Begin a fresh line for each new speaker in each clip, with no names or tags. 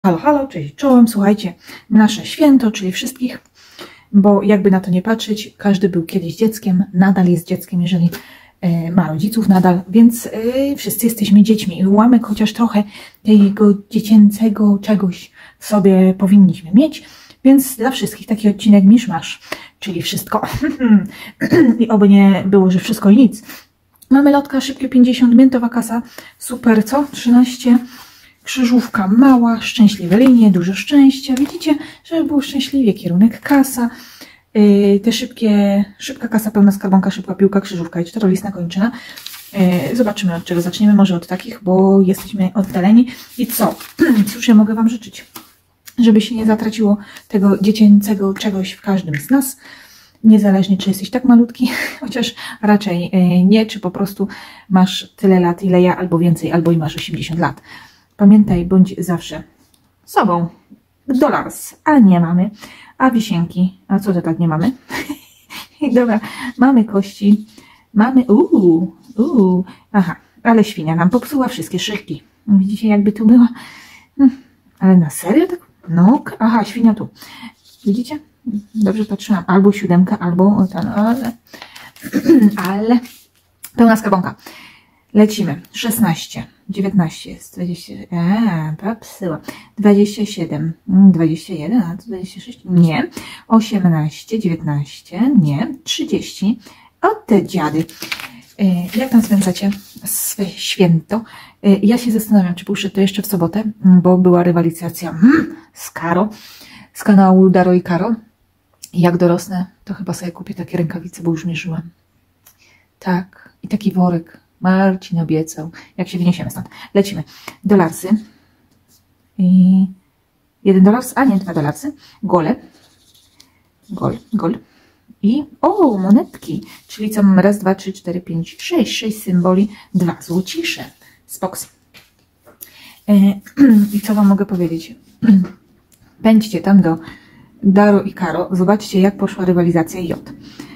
Halo, halo, cześć, czołem, słuchajcie, nasze święto, czyli wszystkich, bo jakby na to nie patrzeć, każdy był kiedyś dzieckiem, nadal jest dzieckiem, jeżeli ma rodziców nadal, więc wszyscy jesteśmy dziećmi. Ułamek chociaż trochę tego dziecięcego czegoś w sobie powinniśmy mieć, więc dla wszystkich taki odcinek miszmasz, czyli wszystko. I oby nie było, że wszystko i nic. Mamy lotka, szybkie 50, miętowa kasa, super, co? 13. Krzyżówka mała, szczęśliwe linie, dużo szczęścia. Widzicie, żeby było szczęśliwie, kierunek kasa. Te szybka kasa, pełna skarbonka, szybka piłka, krzyżówka i czterolistna kończyna. Zobaczymy, od czego zaczniemy. Może od takich, bo jesteśmy oddaleni. I co? Cóż ja mogę Wam życzyć? Żeby się nie zatraciło tego dziecięcego czegoś w każdym z nas. Niezależnie, czy jesteś tak malutki, chociaż raczej nie, czy po prostu masz tyle lat, ile ja, albo więcej, albo i masz 80 lat. Pamiętaj, bądź zawsze sobą. Dolars, ale nie mamy. A wisienki, a co to tak nie mamy? Dobra, mamy kości, mamy, aha, ale świnia nam popsuła wszystkie szychki. Widzicie, jakby tu była? Ale na serio tak? No, aha, świnia tu. Widzicie? Dobrze patrzyłam. Albo 7, albo ten, ale pełna skarbonka. Lecimy. 16, 19 jest, 20, popsyła. 27, 21, a to 26, nie. 18, 19, nie. 30, o te dziady. Jak tam spędzacie swe święto? Ja się zastanawiam, czy puszczę to jeszcze w sobotę, bo była rywalizacja z Karo, z kanału Daro i Karo. Jak dorosnę, to chyba sobie kupię takie rękawice, bo już mierzyłam. Tak, i taki worek. Marcin obiecał. Jak się wyniesiemy stąd. Lecimy. Dolarsy. I $1, a nie $2. Gole. Gol. I monetki. Czyli co mamy? Raz, 2, 3, 4, 5, 6. 6 symboli. 2 złocisze. Spoks. I co Wam mogę powiedzieć? Pędźcie tam do Daro i Karo. Zobaczcie, jak poszła rywalizacja J.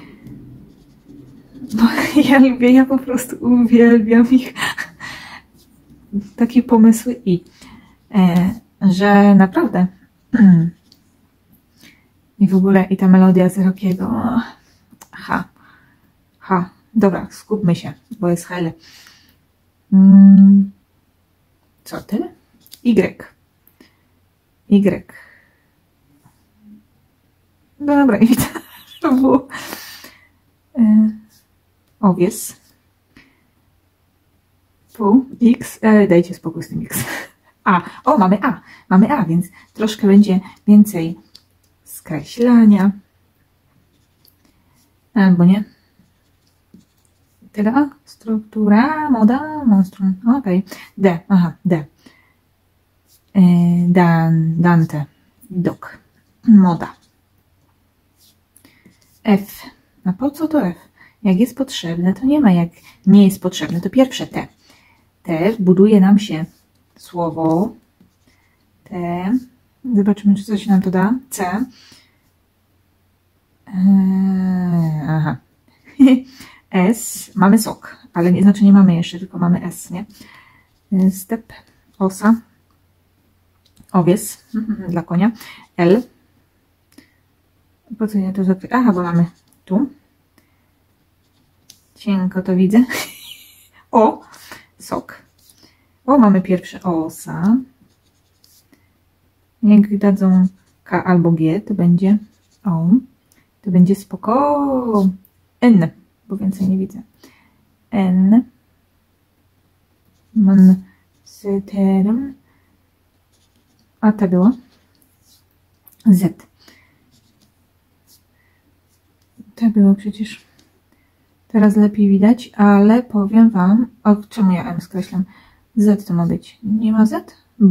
Bo ja po prostu uwielbiam ich. Takie pomysły że naprawdę i w ogóle i ta melodia z Rockiego. Dobra, skupmy się, bo jest hele. Co tyle? Y. Dobra, i to było owies. Pół, X, dajcie spokój z tym X. Mamy A. Mamy A, więc troszkę będzie więcej skreślania. Albo nie. Tyle A. Struktura, moda, monstrum. Okej. D, D. Dante. Dok. Moda. F. A po co to F? Jak jest potrzebne, to nie ma. Jak nie jest potrzebne, to pierwsze T. T buduje nam się słowo T. Zobaczymy, czy coś nam to da. C. S. Mamy sok, ale nie znaczy nie mamy jeszcze, tylko mamy S, nie? Step. Osa. Owies. Dla konia. L. Po co ja to zakryję? Bo mamy tu. Cienko to widzę. O, sok. Mamy pierwsze osa. Jak dadzą K albo G, to będzie O. To będzie spoko. N, bo więcej nie widzę. N. Mansyterem. A to było Z. To było przecież. Teraz lepiej widać, ale powiem Wam, czemu ja M skreślam? Z to ma być. Nie ma Z?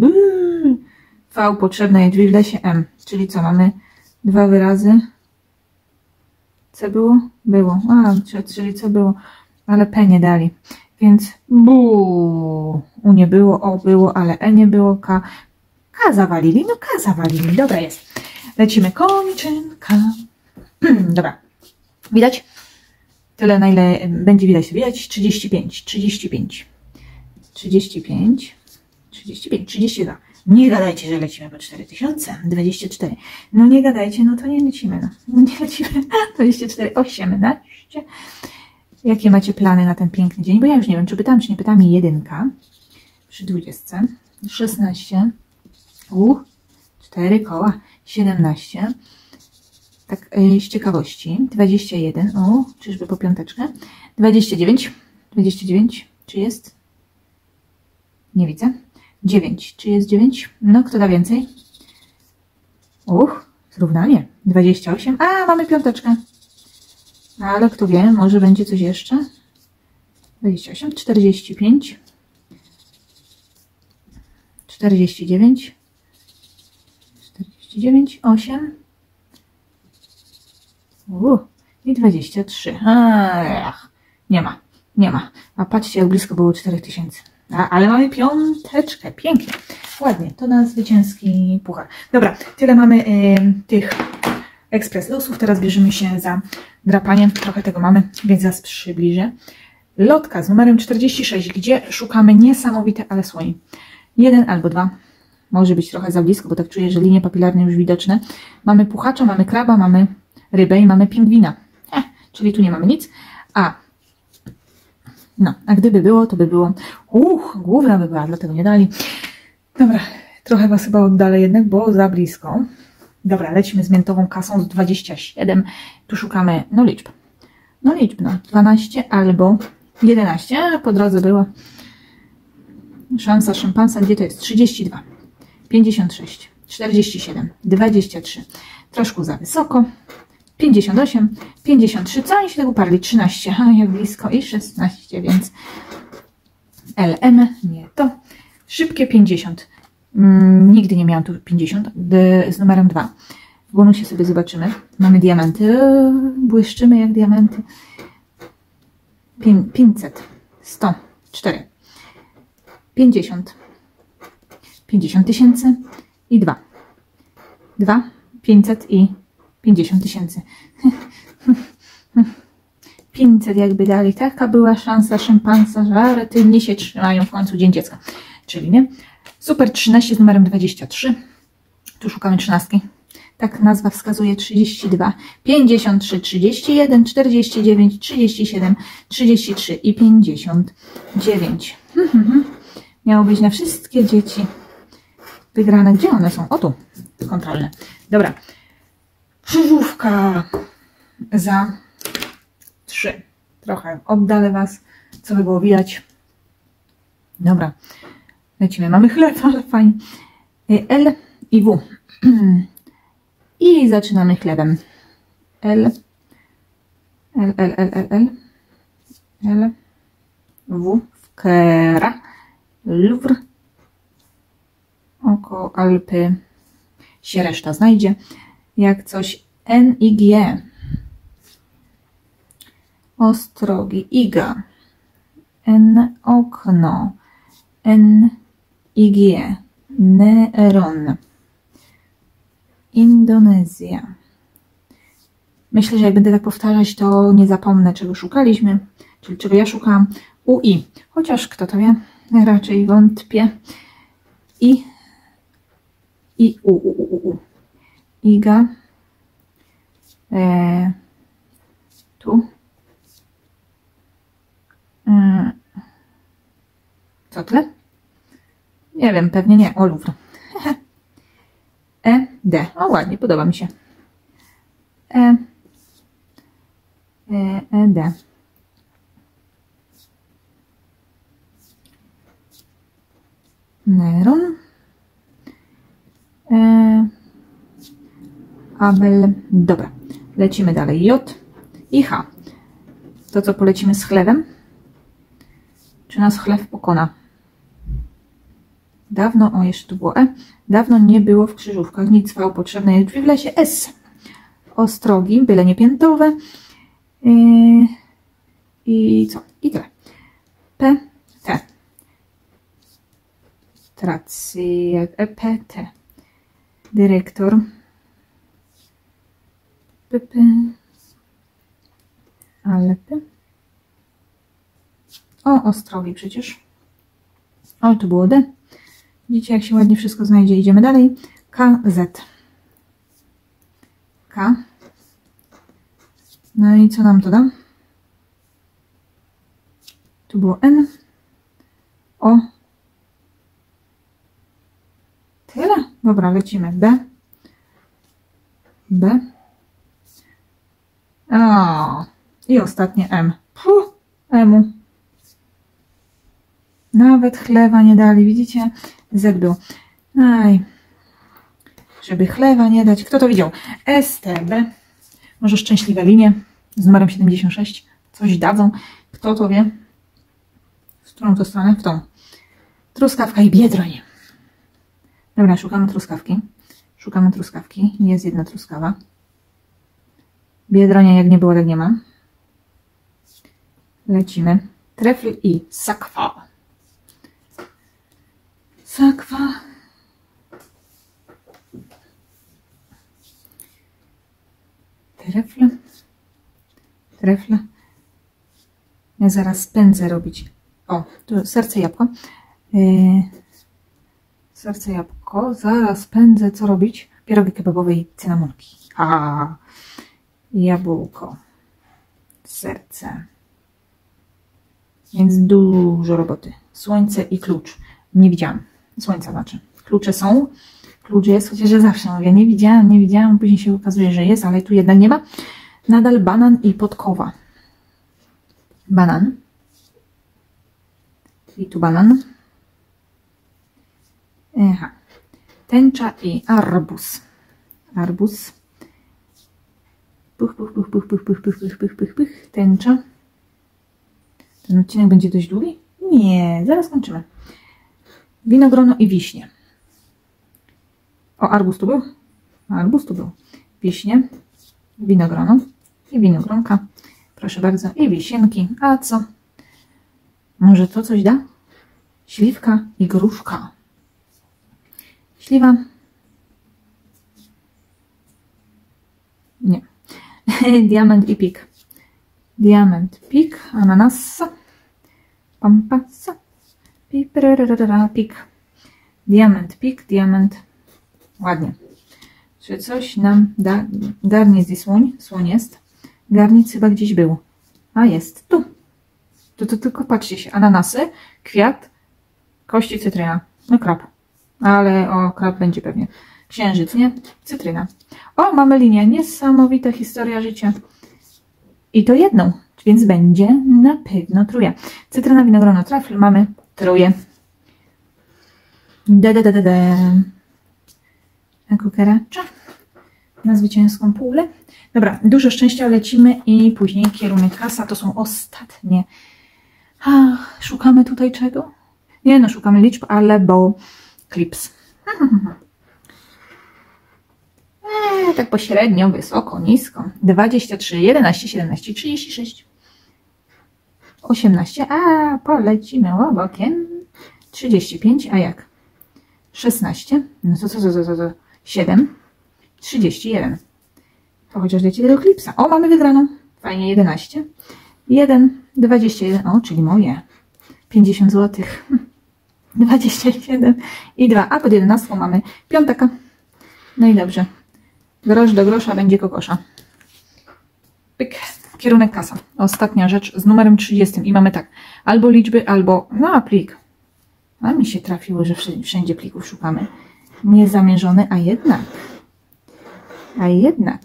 V potrzebne jest w lesie M. Czyli co, mamy 2 wyrazy. C było? Było. Czyli co było? Ale P nie dali. Więc U nie było, O było, ale E nie było, K. K zawalili. No K zawalili. Dobra jest. Lecimy. Kończynka. Dobra. Widać? Tyle, na ile będzie widać. 35, 32, Nie gadajcie, że lecimy po 4000. 24. No nie gadajcie, no to nie lecimy. No nie lecimy. 24, 18. Jakie macie plany na ten piękny dzień? Bo ja już nie wiem, czy pytam, czy nie pytam. 1 przy 20. 16. 4 koła. 17. Tak, z ciekawości. 21. O, czyżby po piąteczkę. 29. 29. Czy jest? Nie widzę. 9. Czy jest 9? No, kto da więcej? Zrównanie. 28. A, mamy piąteczkę. Ale kto wie, może będzie coś jeszcze? 28. 45. 49. 49. 8. I 23. Ach, nie ma. Nie ma. A patrzcie, jak blisko było 4000. Ale mamy piąteczkę. Pięknie. Ładnie. To na zwycięski puchar. Dobra, tyle mamy tych ekspres losów. Teraz bierzemy się za drapanie. Trochę tego mamy, więc zaraz przybliżę. Lotka z numerem 46, gdzie szukamy niesamowite, ale słoni. 1 albo 2. Może być trochę za blisko, bo tak czuję, że linie papilarne już widoczne. Mamy puchacza, mamy kraba, mamy rybę i mamy pingwina. Czyli tu nie mamy nic. A gdyby było, to by było... główna by była, dlatego nie dali. Dobra, trochę was chyba oddalę jednak, bo za blisko. Dobra, lecimy z miętową kasą z 27. Tu szukamy, liczb. 12 albo 11. A po drodze była szansa szympansa. Gdzie to jest? 32, 56, 47, 23. Troszkę za wysoko. 58, 53. Co oni się tak uparli? 13. Jak blisko. I 16, więc LM, nie to. Szybkie 50. Nigdy nie miałam tu 50. Z numerem 2. W bonusie sobie zobaczymy. Mamy diamenty. Błyszczymy jak diamenty. 500. 100. 4. 50. 50 tysięcy. I 2. 2. 500 i 50 tysięcy. 500 jakby dali. Taka była szansa szympansa, że te dni się trzymają w końcu Dzień Dziecka. Czyli nie. Super 13 z numerem 23. Tu szukamy 13. Tak nazwa wskazuje. 32, 53, 31, 49, 37, 33 i 59. Miało być na wszystkie dzieci wygrane. Gdzie one są? O tu. Kontrolne. Dobra. Krzyżówka za 3. Trochę oddalę was, co by było widać. Dobra. Lecimy. Mamy chleb, ale fajnie. L i W. I zaczynamy chlebem. L. W. Wkera. Louvre. Oko Alpy się reszta znajdzie. Jak coś N i G. Ostrogi. Iga. N. Okno. N i G. Neron. Indonezja. Myślę, że jak będę tak powtarzać, to nie zapomnę, czego szukaliśmy, czyli czego ja szukałam. UI. Chociaż kto to wie? Raczej wątpię. I U. Iga. Tu. Co tle? Nie wiem, pewnie nie. O, Louvre. D. O, ładnie, podoba mi się. D. Neron. Abel. Dobra. Lecimy dalej. J i H. To co, polecimy z chlebem? Czy nas chleb pokona? Dawno, o jeszcze tu było E, dawno nie było w krzyżówkach nic V potrzebne jest drzwi w lesie. S. Ostrogi, byle nie piętowe. I co? I tyle. P, T. Tracy, P, T. Dyrektor. P, P. Alpy. O, Ostrogi przecież. O, tu było D. Widzicie, jak się ładnie wszystko znajdzie. Idziemy dalej. KZ. K. No i co nam to da? Tu było N. O. Tyle? Dobra, lecimy. B. B. O. I ostatnie M. Puh, M. Nawet chlewa nie dali. Widzicie? Z był. Aj. Żeby chlewa nie dać. Kto to widział? STB. Może szczęśliwe linie z numerem 76. Coś dadzą. Kto to wie? W którą to stronę? W tą. Truskawka i Biedroń. Dobra, szukamy truskawki. Szukamy truskawki. Jest jedna truskawa. Biedronia jak nie było, tak nie ma. Lecimy. Trefl i sakwa. Sakwa. Trefl. Trefl. Ja zaraz pędzę robić. O, tu serce jabłko. Serce jabłko. Zaraz pędzę co robić? Pierogi kebabowe i cynamonki. A, jabłko. Serce. Więc dużo roboty. Słońce i klucz. Nie widziałam. Słońca znaczy. Klucze są. Klucz jest, chociaż ja zawsze mówię, nie widziałam. Później się okazuje, że jest, ale tu jednak nie ma. Nadal banan i podkowa. Banan. I tu banan. Aha. Tęcza i arbuz. Arbuz. Puch, puch, puch, puch, puch, puch, puch, puch, puch, puch, puch. Tęcza. Ten odcinek będzie dość długi? Nie, zaraz kończymy. Winogrono i wiśnie. O, arbuz tu był? Arbuz tu był. Wiśnie, winogrono i winogronka. Proszę bardzo. I wisienki. A co? Może to coś da? Śliwka i gruszka. Śliwa. Nie. Diament i pik. Diament, pik, ananasa, pampasa, pik. Diament, pik, diament. Ładnie. Czy coś nam da? Garnic i słoń. Słoń jest. Garnic chyba gdzieś był. A jest. Tu. Tu tylko patrzcie się. Ananasy, kwiat, kości, cytryna. No krab. Ale o, krab będzie pewnie. Księżyc, nie? Cytryna. O, mamy linię. Niesamowita historia życia. I to jedną. Więc będzie na pewno trójka. Cytryna, winogrono, trafl. Mamy trójkę. Kukaracza na zwycięską pulę. Dobra, dużo szczęścia, lecimy i później kierunek kasa. To są ostatnie. Ach, szukamy tutaj czego? Nie no, szukamy liczb, albo klips. Tak pośrednio, wysoko, nisko. 23, 11, 17, 36, 18. A, polecimy bokiem. 35, a jak? 16. No to 7. 31. To chociaż leci do klipsa. O, mamy wygraną. Fajnie, 11. 1, 21. O, czyli moje. 50 zł. 27 i 2. A pod 11 mamy piątaka. No i dobrze. Grosz do grosza będzie kokosza. Pyk. Kierunek kasa. Ostatnia rzecz z numerem 30. I mamy tak. Albo liczby, albo... No, plik. A mi się trafiło, że wszędzie plików szukamy. Niezamierzony, a jednak. A jednak.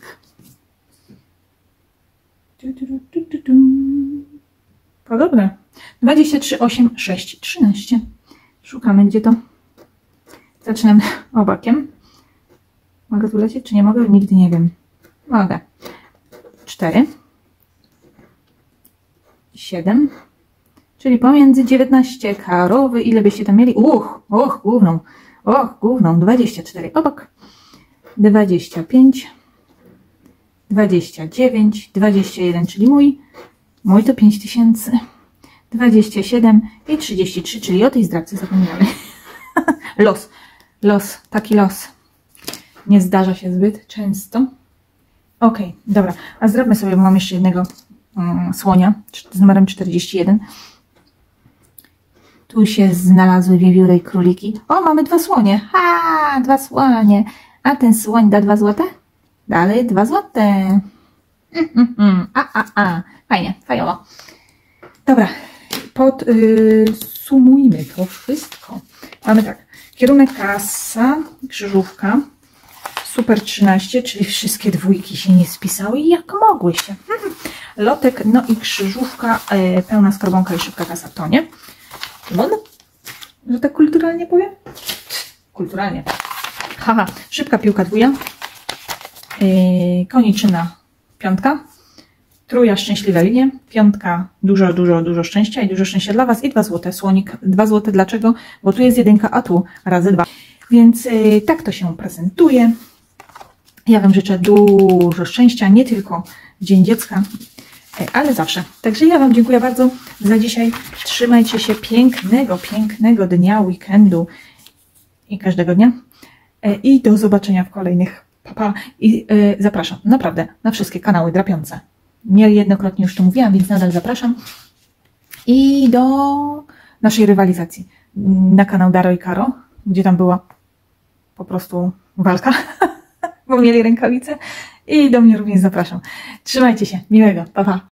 Podobne. 23, 8, 6, 13. Szukamy, gdzie to. Zaczynam obakiem. Mogę tu lecieć, czy nie mogę? Nigdy nie wiem. Mogę. 4. 7. Czyli pomiędzy 19 karowy. Ile byście tam mieli? Główną. 24. Obok. 25. 29. 21, czyli mój. Mój to 5000. 27 i 33, czyli o tej zdrabce zapomniałem. Los. Taki los. Nie zdarza się zbyt często. Ok, dobra. A zrobimy sobie, bo mam jeszcze jednego słonia z numerem 41. Tu się znalazły wiewióry i króliki. O, mamy 2 słonie. Ha, 2 słonie. A ten słoń da 2 złote? Dalej 2 złote. Fajnie, fajowo. Dobra, podsumujmy to wszystko. Mamy tak, kierunek kasa, krzyżówka, super 13, czyli wszystkie dwójki się nie spisały, jak mogły się. Lotek, no i krzyżówka, pełna skarbonka i szybka kasa, to nie? Można? Że tak kulturalnie powiem? Kulturalnie. Haha, szybka piłka 2, koniczyna 5, trójka szczęśliwe linie, 5 dużo szczęścia i dużo szczęścia dla Was i 2 złote. Słonik 2 złote. Dlaczego? Bo tu jest 1, a tu razy 2. Więc tak to się prezentuje. Ja Wam życzę dużo szczęścia, nie tylko w Dzień Dziecka, ale zawsze. Także ja Wam dziękuję bardzo za dzisiaj. Trzymajcie się, pięknego dnia, weekendu i każdego dnia. I do zobaczenia w kolejnych. Pa. I zapraszam naprawdę na wszystkie kanały drapiące. Niejednokrotnie już to mówiłam, więc nadal zapraszam. I do naszej rywalizacji na kanał Daro i Karo, gdzie tam była po prostu walka, bo mieli rękawice. I do mnie również zapraszam. Trzymajcie się. Miłego. Pa.